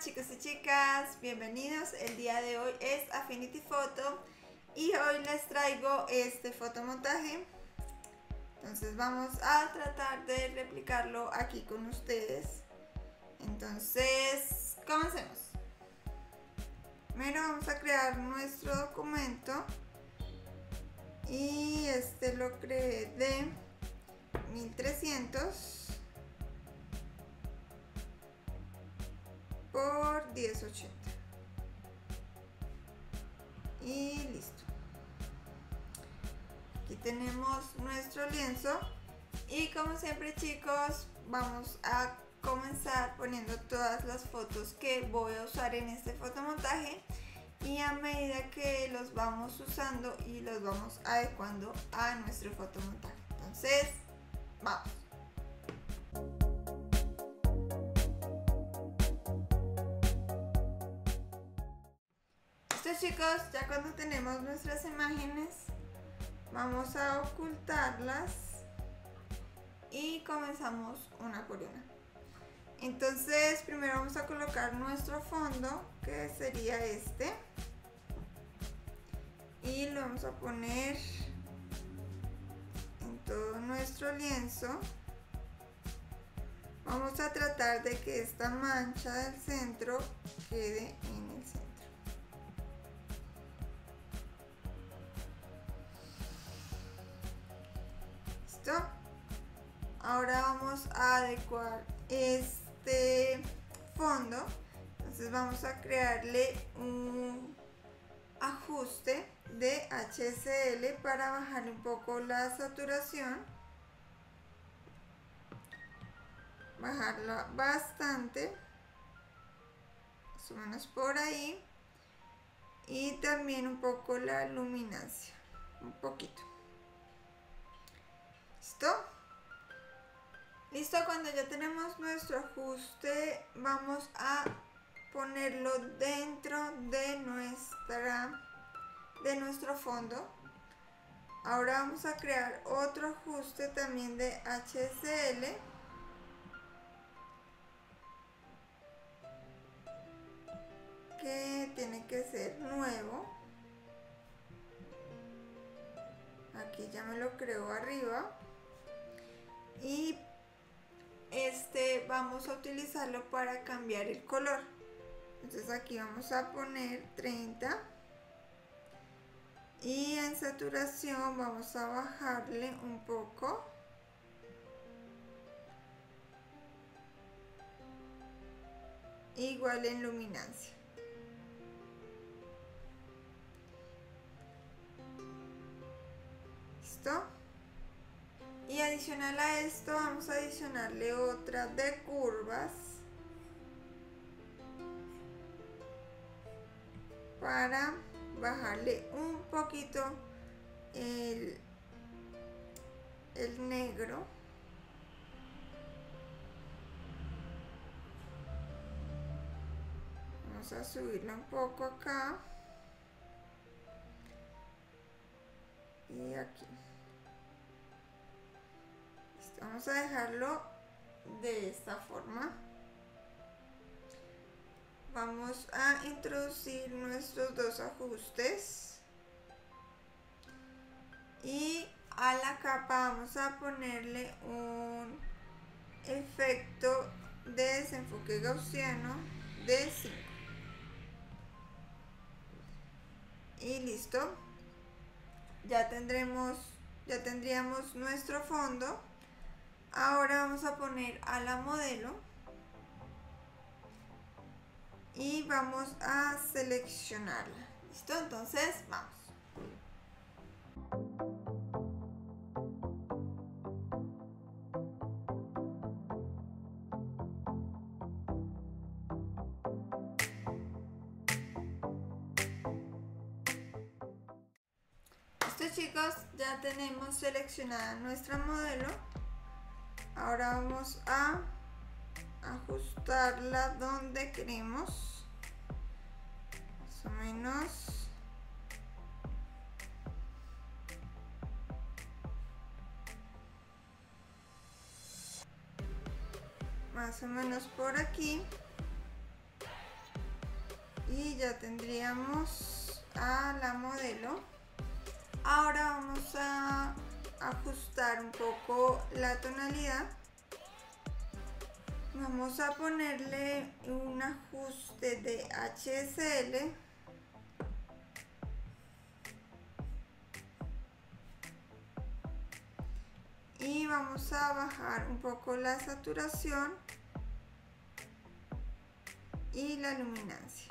chicos y chicas, bienvenidos. El día de hoy es Affinity Photo y hoy les traigo este fotomontaje. Entonces vamos a tratar de replicarlo aquí con ustedes. Entonces, comencemos. Primero vamos a crear nuestro documento y este lo creé de 1300 por 1080 y listo. Aquí tenemos nuestro lienzo y como siempre, chicos, vamos a comenzar poniendo todas las fotos que voy a usar en este fotomontaje y a medida que los vamos usando y los vamos adecuando a nuestro fotomontaje. Entonces, vamos. Listo, chicos, ya cuando tenemos nuestras imágenes vamos a ocultarlas y comenzamos una por una. Entonces primero vamos a colocar nuestro fondo, que sería este, y lo vamos a poner en todo nuestro lienzo. Vamos a tratar de que esta mancha del centro quede en el centro. ¿Listo? Ahora vamos a adecuar este fondo. Entonces vamos a crearle un ajuste de HSL para bajarle un poco la saturación, bajarla bastante, más o menos por ahí, y también un poco la luminancia, un poquito. ¿Listo? Listo, cuando ya tenemos nuestro ajuste vamos a ponerlo dentro de nuestro fondo. Ahora vamos a crear otro ajuste también de HSL. Que tiene que ser nuevo. Aquí ya me lo creo arriba. Y vamos a utilizarlo para cambiar el color. Entonces aquí vamos a poner 30 y en saturación vamos a bajarle un poco, igual en luminancia. ¿Listo? Y adicional a esto vamos a adicionarle otra de curvas para bajarle un poquito el negro. Vamos a subirlo un poco acá y aquí. Vamos a dejarlo de esta forma. Vamos a introducir nuestros dos ajustes y a la capa vamos a ponerle un efecto de desenfoque gaussiano de 5 y listo. Ya tendríamos nuestro fondo. Ahora vamos a poner a la modelo y vamos a seleccionarla. ¿Listo? Entonces vamos. Listo, chicos, ya tenemos seleccionada nuestra modelo. Ahora vamos a ajustarla donde queremos, más o menos por aquí. ya tendríamos a la modelo. Ahora vamos a ajustar un poco la tonalidad. Vamos a ponerle un ajuste de HSL. Y vamos a bajar un poco la saturación y la luminancia.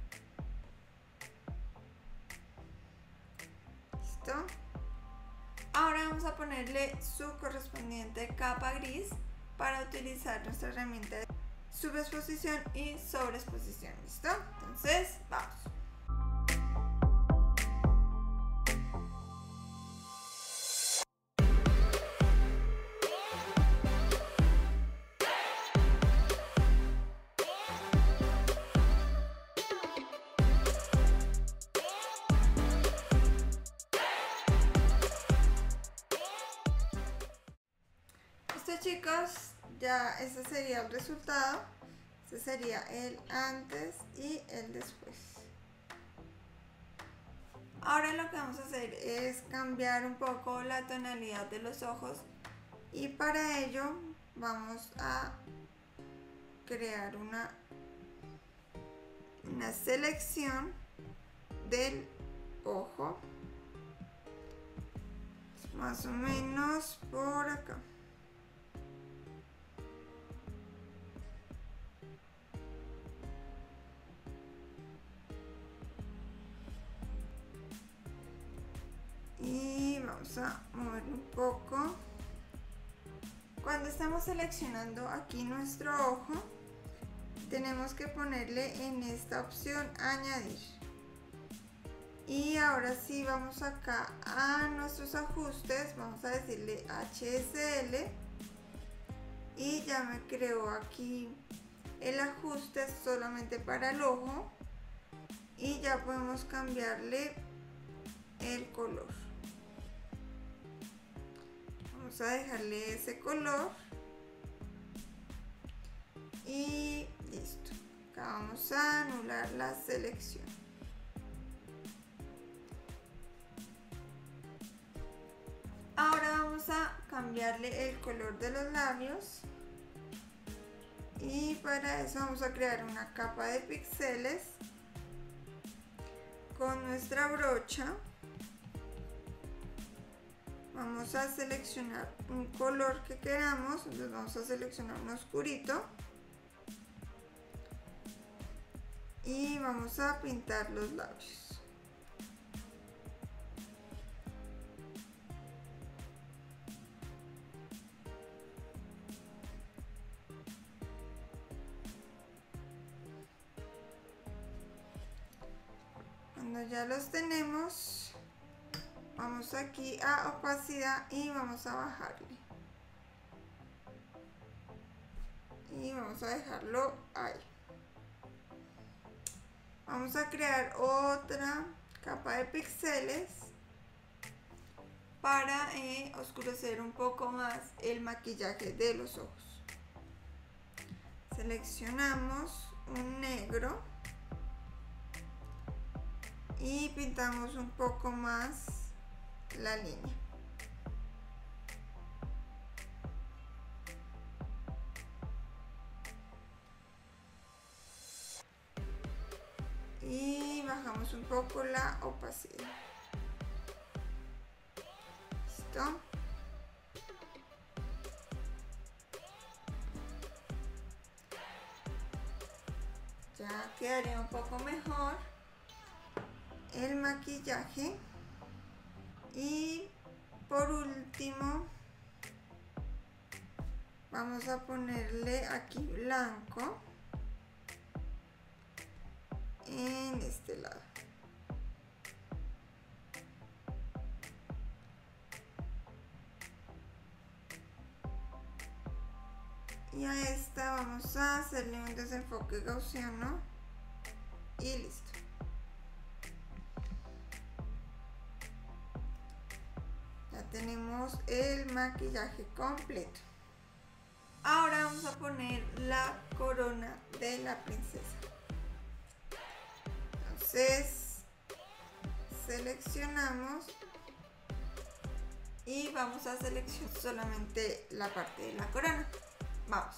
¿Listo? Ahora vamos a ponerle su correspondiente capa gris para utilizar nuestra herramienta de subexposición y sobreexposición. ¿Listo? Entonces, vamos. Listo, chicos, ya ese sería el resultado. Este sería el antes y el después. Ahora lo que vamos a hacer es cambiar un poco la tonalidad de los ojos, y para ello vamos a crear una selección del ojo, más o menos por acá. Y vamos a mover un poco. Cuando estamos seleccionando aquí nuestro ojo, tenemos que ponerle en esta opción añadir. Y ahora sí vamos acá a nuestros ajustes, vamos a decirle HSL y ya me creó aquí el ajuste solamente para el ojo, y ya podemos cambiarle el color. Vamos a dejarle ese color y listo. Acá vamos a anular la selección. Ahora vamos a cambiarle el color de los labios, y para eso vamos a crear una capa de píxeles con nuestra brocha. Vamos a seleccionar un color que queramos, entonces vamos a seleccionar un oscurito y vamos a pintar los labios. Cuando ya los tenemos, vamos aquí a opacidad y vamos a bajarle. Y vamos a dejarlo ahí. Vamos a crear otra capa de píxeles para oscurecer un poco más el maquillaje de los ojos. Seleccionamos un negro y pintamos un poco más la línea. Y bajamos un poco la opacidad. ¿Listo? Ya quedaría un poco mejor el maquillaje. Y por último vamos a ponerle aquí blanco en este lado. Y a esta vamos a hacerle un desenfoque gaussiano y listo. Ya tenemos el maquillaje completo. Ahora vamos a poner la corona de la princesa. Entonces seleccionamos y vamos a seleccionar solamente la parte de la corona. Vamos.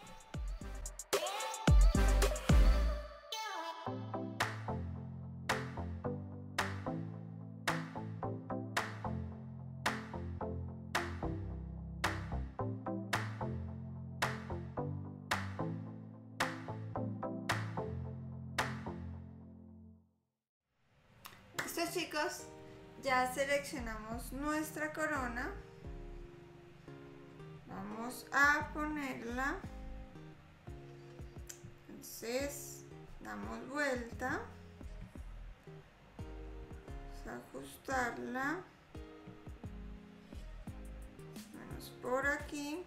Listo, chicos, ya seleccionamos nuestra corona. Vamos a ponerla. Entonces damos vuelta. Vamos a ajustarla. Vamos por aquí.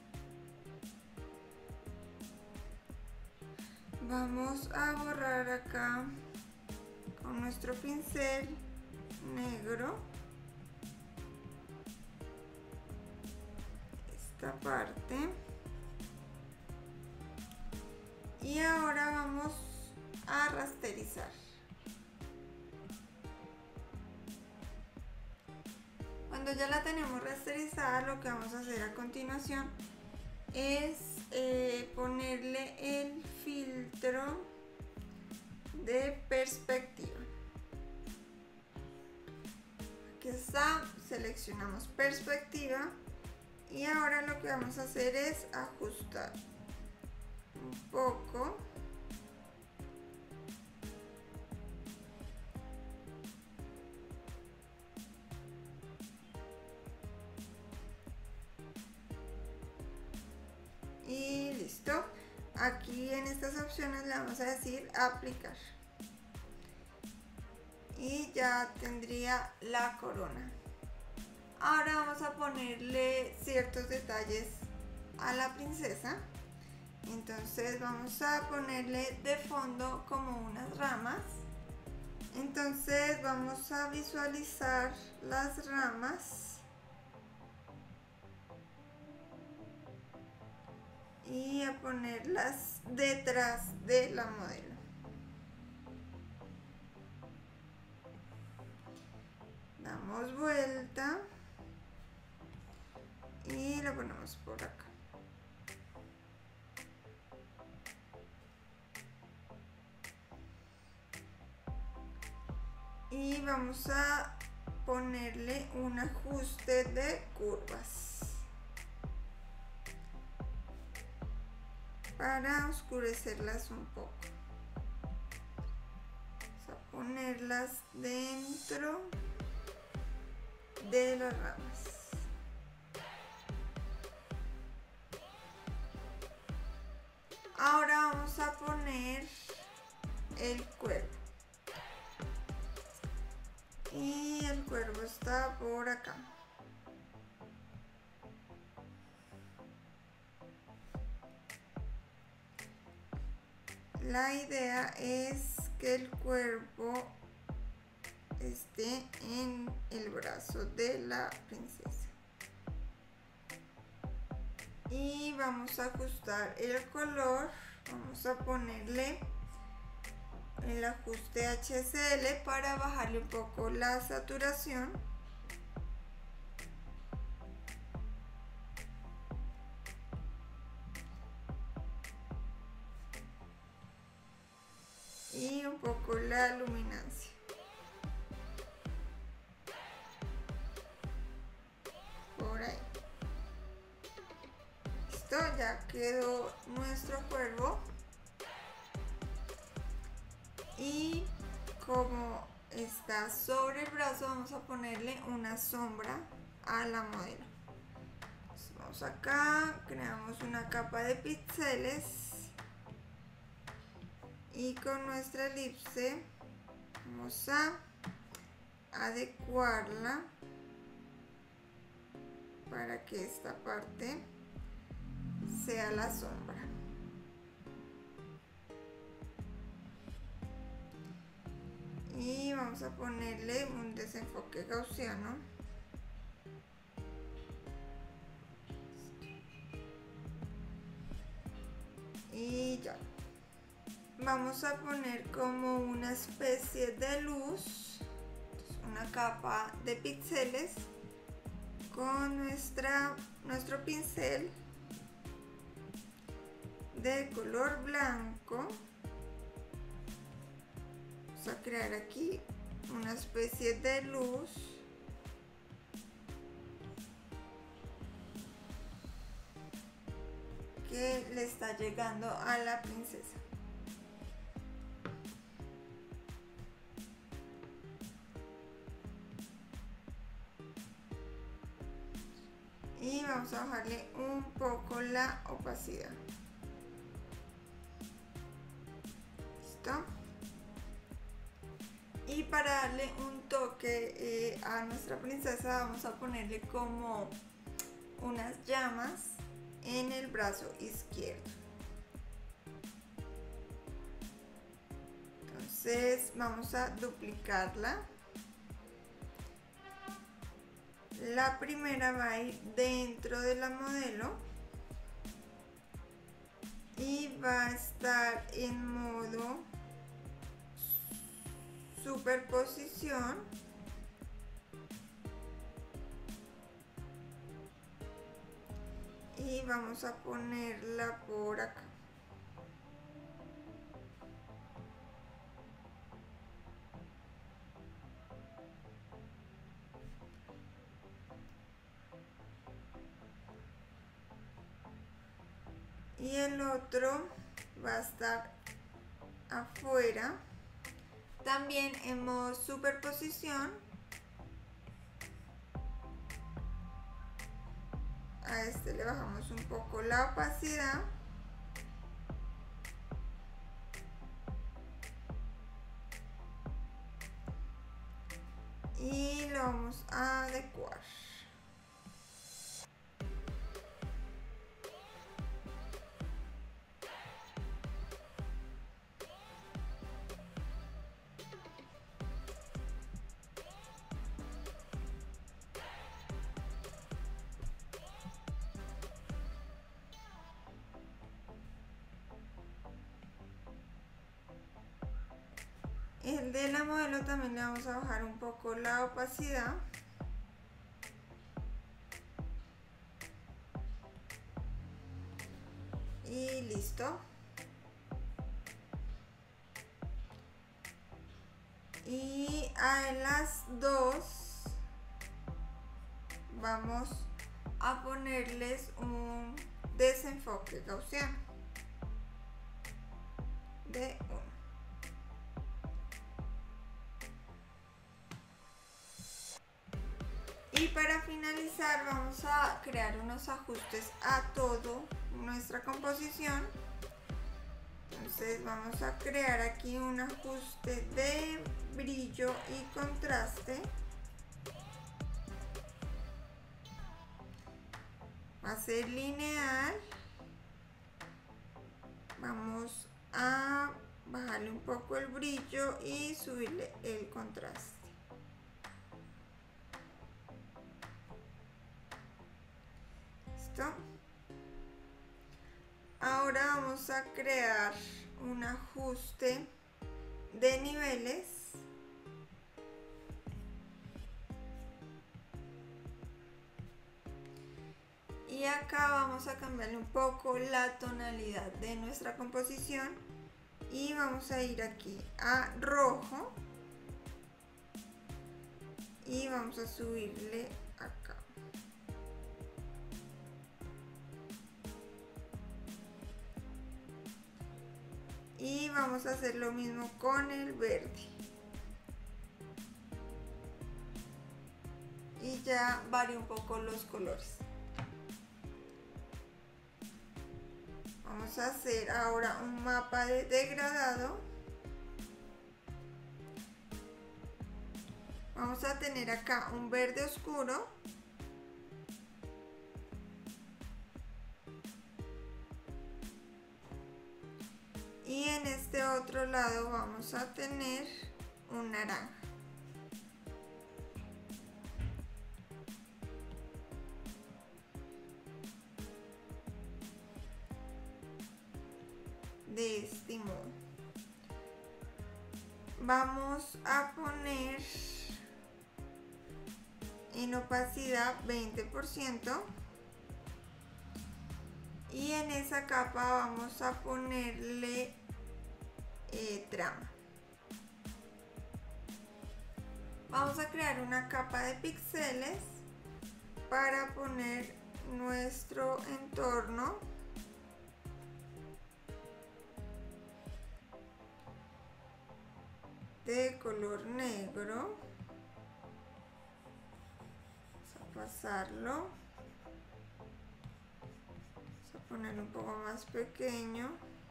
Vamos a borrar acá con nuestro pincel negro esta parte, y ahora vamos a rasterizar. Cuando ya la tenemos rasterizada, lo que vamos a hacer a continuación es ponerle el filtro de perspectiva. Aquí está, seleccionamos perspectiva y ahora lo que vamos a hacer es ajustar un poco. Y listo. Aquí en estas opciones le vamos a decir aplicar. Y ya tendría la corona. Ahora vamos a ponerle ciertos detalles a la princesa. Entonces vamos a ponerle de fondo como unas ramas. Entonces vamos a visualizar las ramas. Y a ponerlas detrás de la modelo. Damos vuelta y la ponemos por acá. Y vamos a ponerle un ajuste de curvas para oscurecerlas un poco. Vamos a ponerlas dentro de las ramas. Ahora vamos a poner el cuervo. Y el cuervo está por acá. La idea es que el cuervo esté en el brazo de la princesa. Y vamos a ajustar el color. Vamos a ponerle el ajuste HCL para bajarle un poco la saturación. Y un poco la luminancia. Por ahí. Listo, ya quedó nuestro cuervo. Y como está sobre el brazo, vamos a ponerle una sombra a la modelo. Entonces vamos acá, creamos una capa de píxeles y con nuestra elipse vamos a adecuarla para que esta parte sea la sombra. Y vamos a ponerle un desenfoque gaussiano. Y ya. vamos a poner como una especie de luz, una capa de píxeles con nuestro pincel de color blanco. Vamos a crear aquí una especie de luz que le está llegando a la princesa. Y vamos a bajarle un poco la opacidad. ¿Listo? Y para darle un toque a nuestra princesa vamos a ponerle como unas llamas en el brazo izquierdo. Entonces vamos a duplicarla. La primera va a ir dentro de la modelo y va a estar en modo superposición. Y vamos a ponerla por acá. Y el otro va a estar afuera, también en modo superposición. A este le bajamos un poco la opacidad. Y lo vamos a adecuar. El de la modelo también le vamos a bajar un poco la opacidad. Y listo. Y a las dos vamos a ponerles un desenfoque gaussiano de 1. Y para finalizar vamos a crear unos ajustes a todo nuestra composición. Entonces vamos a crear aquí un ajuste de brillo y contraste. Va a ser lineal. Vamos a bajarle un poco el brillo y subirle el contraste. ¿Listo? Ahora vamos a crear un ajuste de niveles. Y acá vamos a cambiarle un poco la tonalidad de nuestra composición. Y vamos a ir aquí a rojo. Y vamos a subirle acá. Y vamos a hacer lo mismo con el verde. Y ya varía un poco los colores. Vamos a hacer ahora un mapa de degradado. Vamos a tener acá un verde oscuro. Y en este otro lado vamos a tener un naranja. De este modo. vamos a poner en opacidad 20% y en esa capa vamos a ponerle trama. Vamos a crear una capa de píxeles para poner nuestro entorno. De color negro. Vamos a pasarlo. Vamos a ponerlo un poco más pequeño.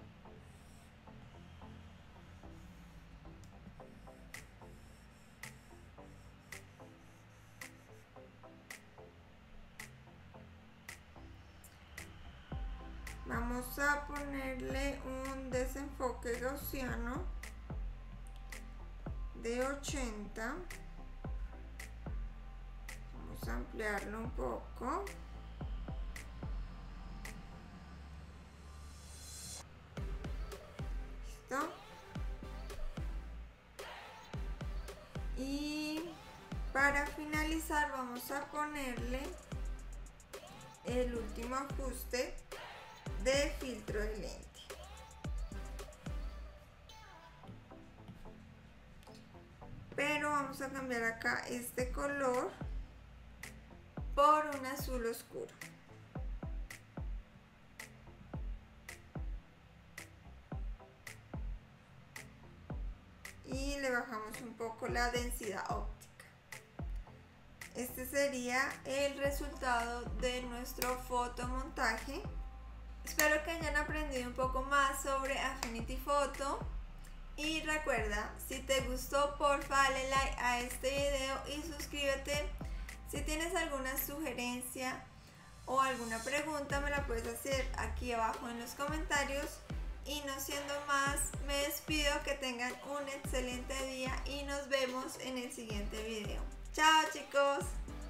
Vamos a ponerle un desenfoque gaussiano de 80. Vamos a ampliarlo un poco. Listo. Y para finalizar vamos a ponerle el último ajuste de filtro de lente. Pero vamos a cambiar acá este color por un azul oscuro. Y le bajamos un poco la densidad óptica. Este sería el resultado de nuestro fotomontaje. Espero que hayan aprendido un poco más sobre Affinity Photo. Y recuerda, si te gustó, porfa dale like a este video y suscríbete. Si tienes alguna sugerencia o alguna pregunta, me la puedes hacer aquí abajo en los comentarios. Y no siendo más, me despido, que tengan un excelente día y nos vemos en el siguiente video. ¡Chao, chicos!